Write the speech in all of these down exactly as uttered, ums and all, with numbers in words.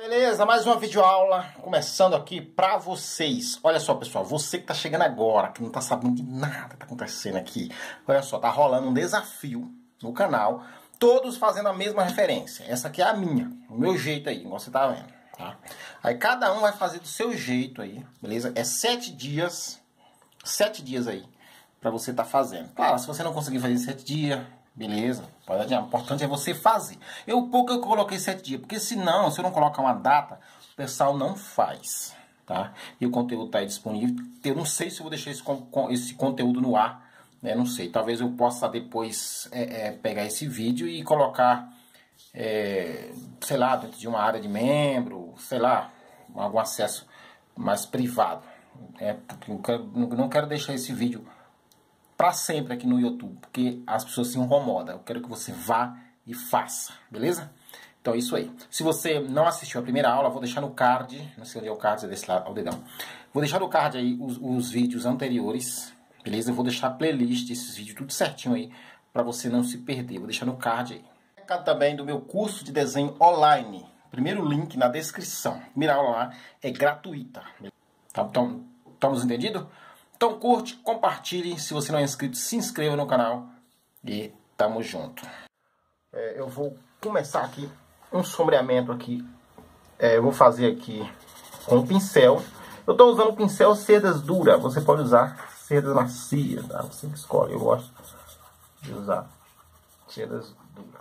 Beleza, mais uma videoaula começando aqui pra vocês. Olha só, pessoal, você que tá chegando agora, que não tá sabendo de nada que tá acontecendo aqui. Olha só, tá rolando um desafio no canal, todos fazendo a mesma referência. Essa aqui é a minha, o meu jeito aí, igual você tá vendo, tá? Aí cada um vai fazer do seu jeito aí, beleza? É sete dias, sete dias aí pra você tá fazendo. Claro, se você não conseguir fazer em sete dias... Beleza? Pode adiantar. O importante é você fazer. Eu pouco eu coloquei sete dias, porque senão, se eu não colocar uma data, o pessoal não faz, tá? E o conteúdo tá aí disponível. Eu não sei se eu vou deixar esse, esse conteúdo no ar, né? Não sei. Talvez eu possa depois é, é, pegar esse vídeo e colocar, é, sei lá, dentro de uma área de membro, sei lá, algum acesso mais privado. É, porque eu quero, não quero deixar esse vídeo para sempre aqui no YouTube, porque as pessoas se incomodam. Eu quero que você vá e faça, beleza? Então é isso aí. Se você não assistiu a primeira aula, vou deixar no card, não sei onde é o card, é desse lado, ao dedão. Vou deixar no card aí os, os vídeos anteriores, beleza? Eu vou deixar a playlist, esses vídeos tudo certinho aí, para você não se perder. Vou deixar no card aí. Também do meu curso de desenho online. Primeiro link na descrição. A primeira aula lá é gratuita. Tá, então, estamos entendidos? Então curte, compartilhe, se você não é inscrito, se inscreva no canal e tamo junto. É, eu vou começar aqui um sombreamento aqui, é, eu vou fazer aqui com um pincel. Eu estou usando pincel cerdas dura, você pode usar cerdas macias, tá? Você que escolhe, eu gosto de usar cerdas duras.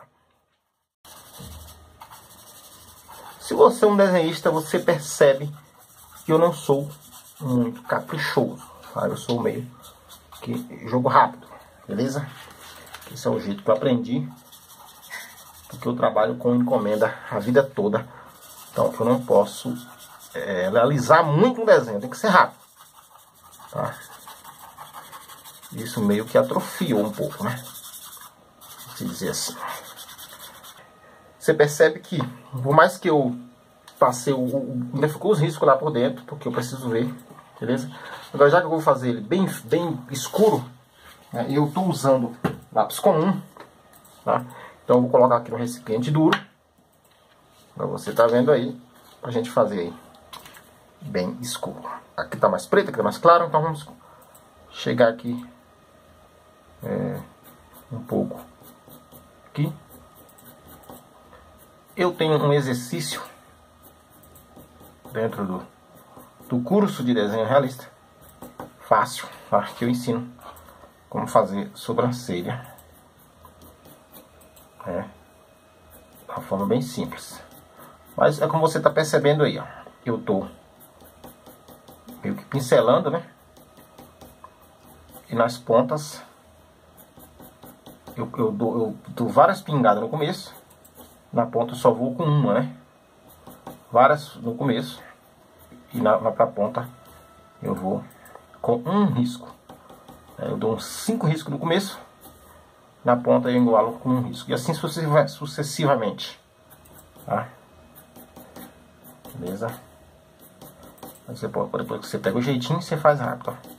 Se você é um desenhista, você percebe que eu não sou muito caprichoso. Eu sou meio que jogo rápido, beleza? Esse é o jeito que eu aprendi, porque eu trabalho com encomenda a vida toda. Então eu não posso é, realizar muito um desenho, tem que ser rápido, tá? Isso meio que atrofiou um pouco, né? Se dizer assim. Você percebe que, por mais que eu passei o, o ainda ficou os riscos lá por dentro, porque eu preciso ver, beleza? Agora, já que eu vou fazer ele bem, bem escuro, né, eu estou usando lápis comum, tá? Então eu vou colocar aqui no recipiente duro, para você tá vendo aí, pra gente fazer aí bem escuro. Aqui tá mais preto, aqui tá mais claro, então vamos chegar aqui é, um pouco aqui. Eu tenho um exercício dentro do, do curso de desenho realista, fácil, tá? Que eu ensino como fazer sobrancelha, é, de uma forma bem simples, mas é como você está percebendo aí, ó, eu tô meio que pincelando, né, e nas pontas eu, eu, dou, eu dou várias pingadas no começo, na ponta eu só vou com uma, né, várias no começo, e na, na pra ponta eu vou com um risco. Eu dou uns cinco riscos no começo, na ponta eu igualo com um risco, e assim sucessivamente, tá? Beleza? Você pode, depois que você pega o jeitinho, você faz rápido, ó.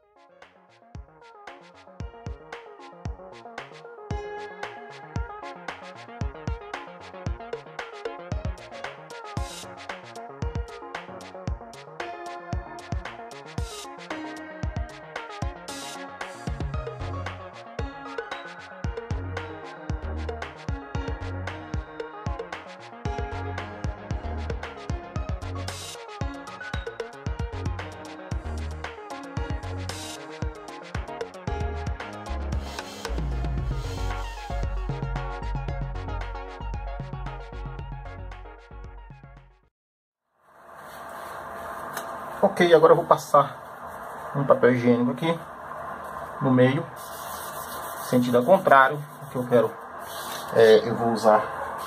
Ok, agora eu vou passar um papel higiênico aqui no meio, sentido ao contrário, que eu quero, é, eu vou usar,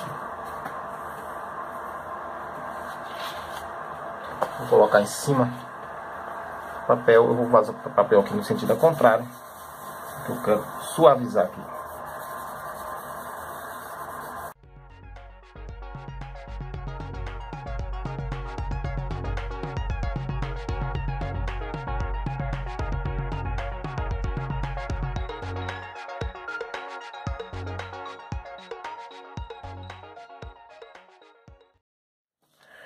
vou colocar em cima do papel, eu vou vazar o papel aqui no sentido ao contrário, que eu quero suavizar aqui.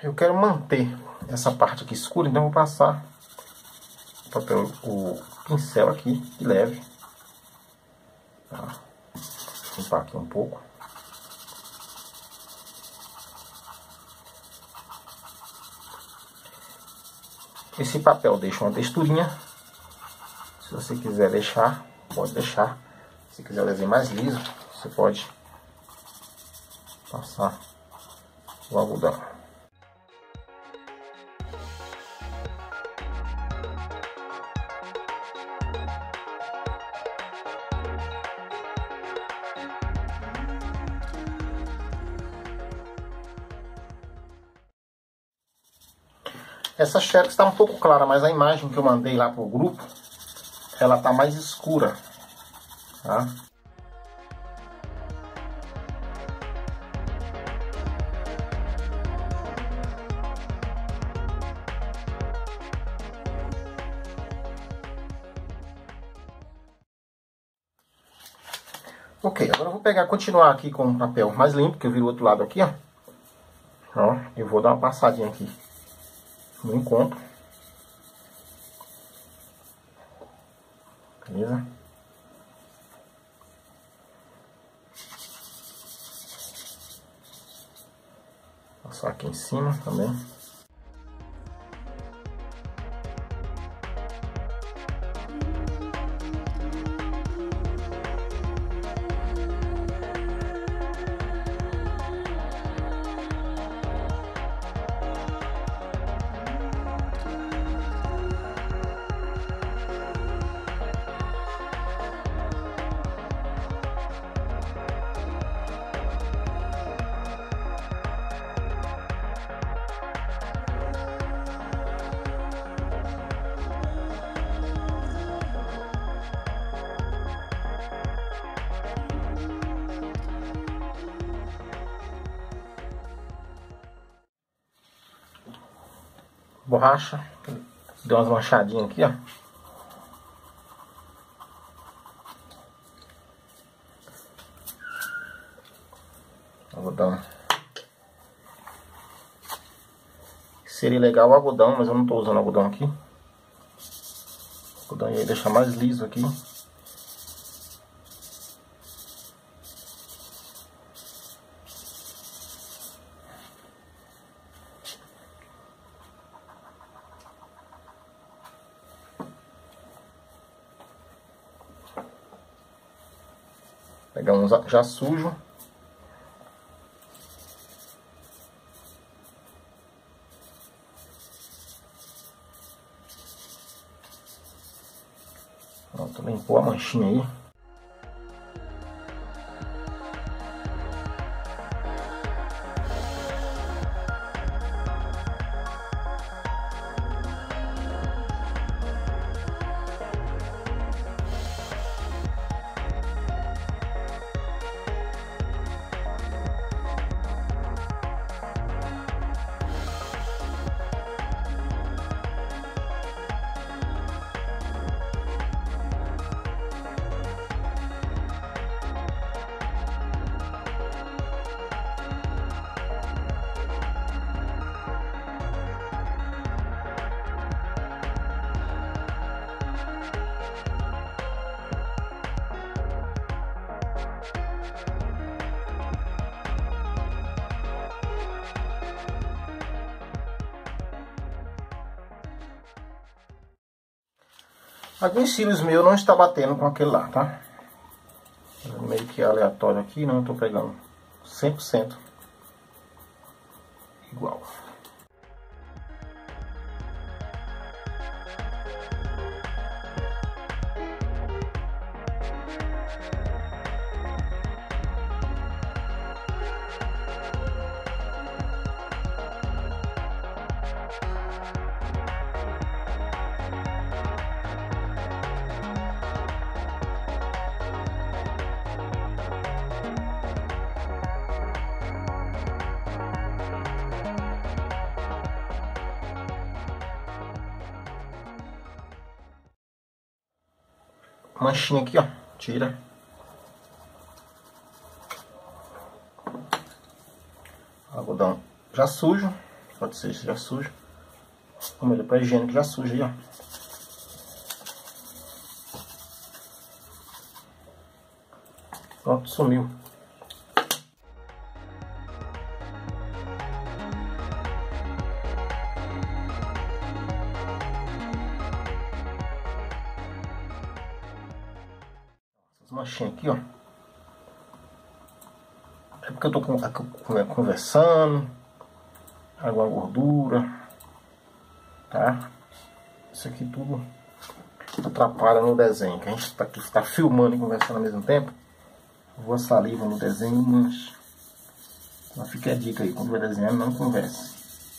eu quero manter essa parte aqui escura, então eu vou passar o papel, o pincel aqui de leve. Tá? Vou limpar aqui um pouco. Esse papel deixa uma texturinha. Se você quiser deixar, pode deixar. Se quiser o desenho mais liso, você pode passar o algodão. Essa xerox está um pouco clara, mas a imagem que eu mandei lá pro grupo, ela tá mais escura, tá? Ok, agora eu vou pegar, continuar aqui com o papel mais limpo, que eu viro o outro lado aqui, ó. Ó, eu vou dar uma passadinha aqui no encontro. Beleza? Passar aqui em cima também. Borracha, deu umas manchadinhas aqui, ó. Algodão. Seria legal o algodão, mas eu não tô usando algodão aqui. O algodão ia deixar mais liso aqui. Pegar um já sujo. Pronto, limpou a manchinha aí. Alguns cílios meus não está batendo com aquele lá, tá? Meio que aleatório aqui, não estou pegando cem por cento igual. Manchinha aqui, ó, tira. Algodão já sujo, Pode ser já sujo. Vamos olhar para a higiene que já suja aí, ó. Pronto, sumiu. Essas manchinhas aqui, ó. É porque eu tô com, conversando. Alguma gordura. Tá? Isso aqui tudo atrapalha no desenho. Que a gente tá, aqui, tá filmando e conversando ao mesmo tempo. Vou a saliva no desenho e mancha. Então fica a dica aí, quando vai desenhando, não converse.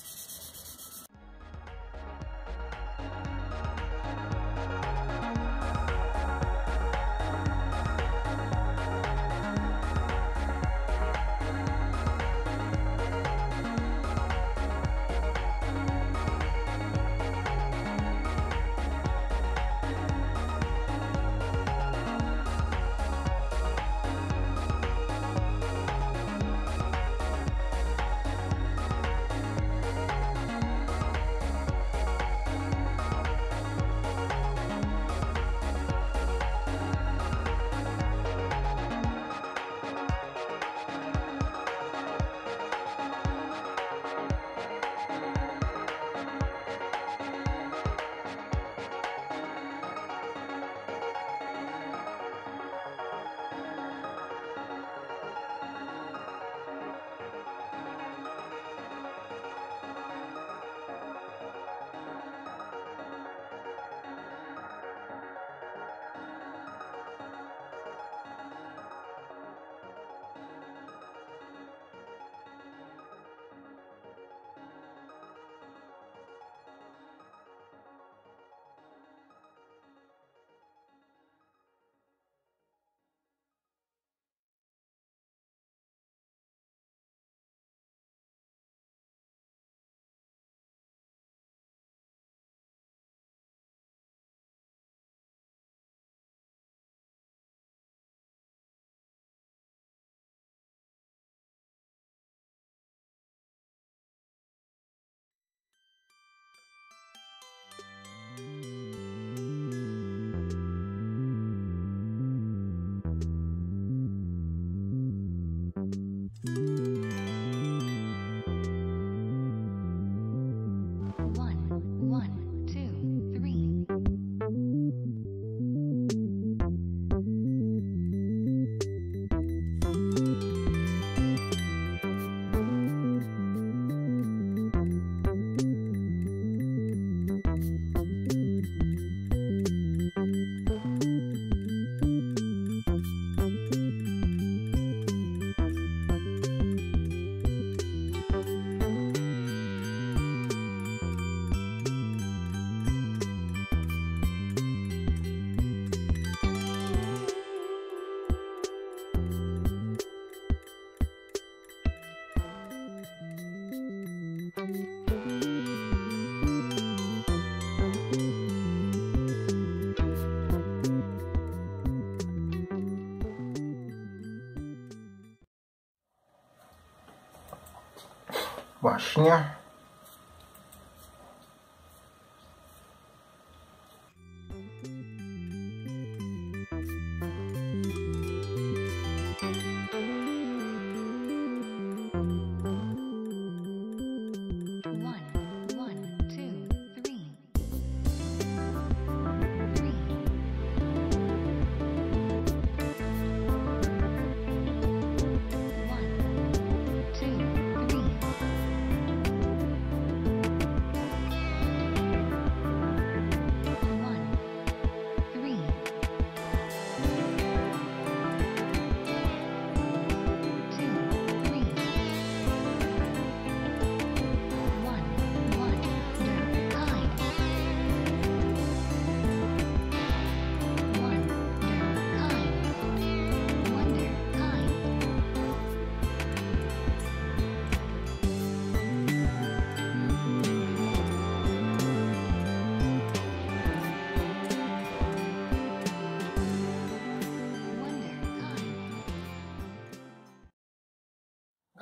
Borrachinha.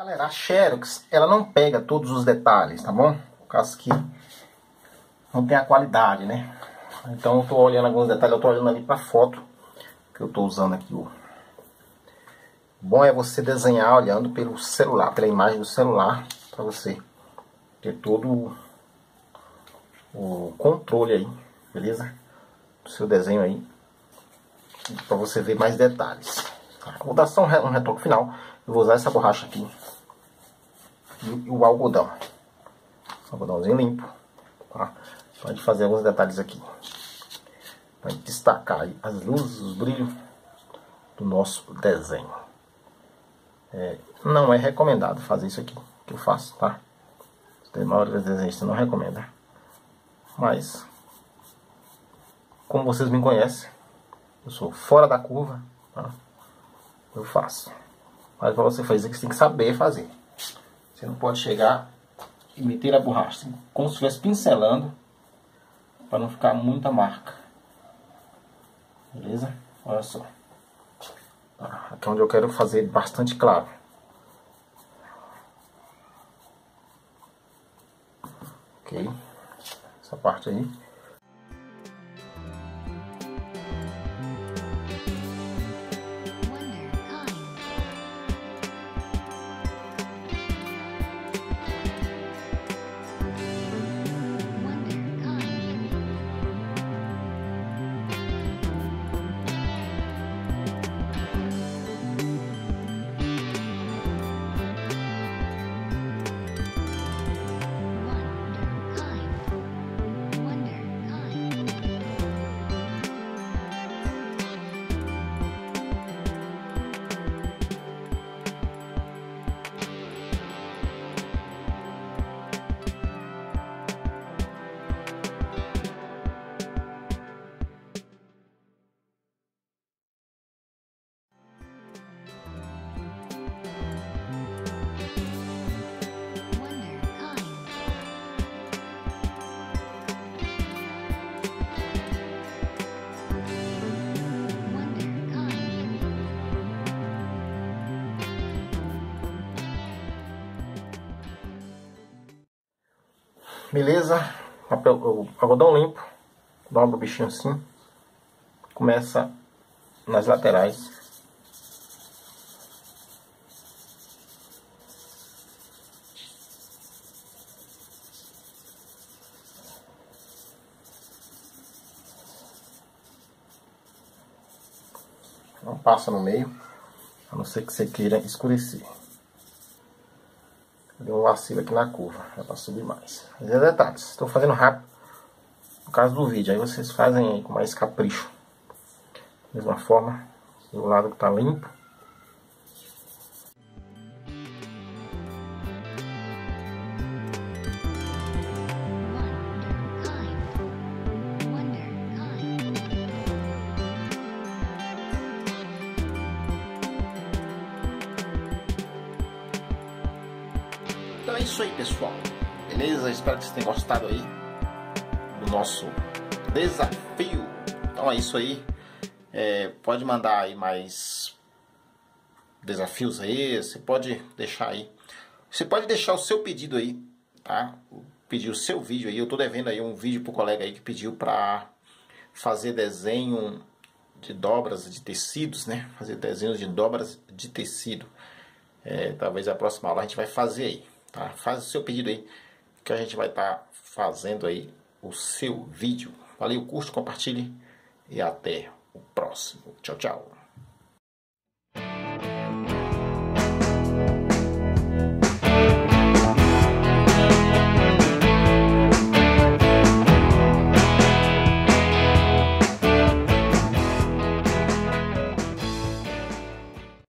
Galera, a Xerox, ela não pega todos os detalhes, tá bom? Por causa que não tem a qualidade, né? Então eu tô olhando alguns detalhes, eu tô olhando ali pra foto que eu tô usando aqui. O bom é você desenhar olhando pelo celular, pela imagem do celular, pra você ter todo o controle aí, beleza? Do seu desenho aí, pra você ver mais detalhes. Vou dar só um retoque final. Eu vou usar essa borracha aqui e o algodão. Algodãozinho limpo, tá? Pra gente fazer alguns detalhes aqui. Pra gente destacar aí as luzes, os brilhos do nosso desenho. É, não é recomendado fazer isso aqui que eu faço, tá? A maioria dos desenhistas não recomenda. Mas, como vocês me conhecem, eu sou fora da curva, tá? Eu faço. Mas para você fazer isso, você tem que saber fazer. Você não pode chegar e meter a borracha como se estivesse pincelando, para não ficar muita marca. Beleza? Olha só. Aqui é onde eu quero fazer bastante claro. Ok? Essa parte aí. Beleza? Papel, o algodão limpo. Dobra o bichinho assim. Começa nas laterais. Não passa no meio, a não ser que você queira escurecer. Deu um vacilo aqui na curva, é para subir mais. Mas é detalhes, estou fazendo rápido no caso do vídeo, aí vocês fazem aí com mais capricho. Da mesma forma, do lado que está limpo. Então é isso aí, pessoal. Beleza? Espero que vocês tenham gostado aí do nosso desafio. Então é isso aí. É, pode mandar aí mais desafios aí. Você pode deixar aí. Você pode deixar o seu pedido aí, tá? Pedir o seu vídeo aí. Eu tô devendo aí um vídeo pro colega aí que pediu pra fazer desenho de dobras de tecidos, né? Fazer desenhos de dobras de tecido. É, talvez a próxima aula a gente vai fazer aí. Tá? Faz o seu pedido aí, que a gente vai estar tá fazendo aí o seu vídeo. Valeu, curte, compartilhe e até o próximo. Tchau, tchau.